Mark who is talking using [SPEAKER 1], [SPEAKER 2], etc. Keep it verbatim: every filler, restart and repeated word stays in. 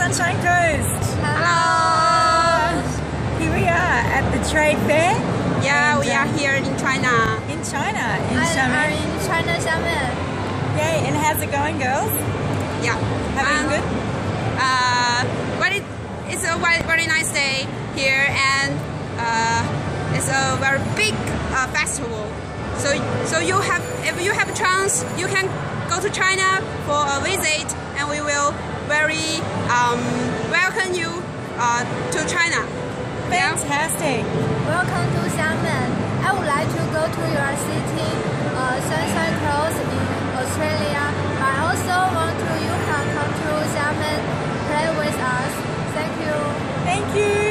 [SPEAKER 1] Sunshine Coast.
[SPEAKER 2] Hello.
[SPEAKER 1] Here we are at the trade fair.
[SPEAKER 2] Yeah,
[SPEAKER 1] and,
[SPEAKER 2] we are
[SPEAKER 1] uh,
[SPEAKER 2] here in China.
[SPEAKER 1] In China, in
[SPEAKER 3] I
[SPEAKER 1] Xiamen.
[SPEAKER 3] are in China, Xiamen.
[SPEAKER 1] Yay, and how's it going, girls?
[SPEAKER 2] Yeah.
[SPEAKER 1] Having
[SPEAKER 2] Um,
[SPEAKER 1] good?
[SPEAKER 2] Uh, very, it's a very, very nice day here, and uh, it's a very big uh, festival. So, so you have, if you have a chance, you can go to China for a visit, and we will very um, welcome you uh, to China.
[SPEAKER 1] Fantastic.
[SPEAKER 3] Welcome to Xiamen. I would like to go to your city, uh, Sunshine Coast in Australia. But I also want to you can come to Xiamen, play with us. Thank you.
[SPEAKER 1] Thank you.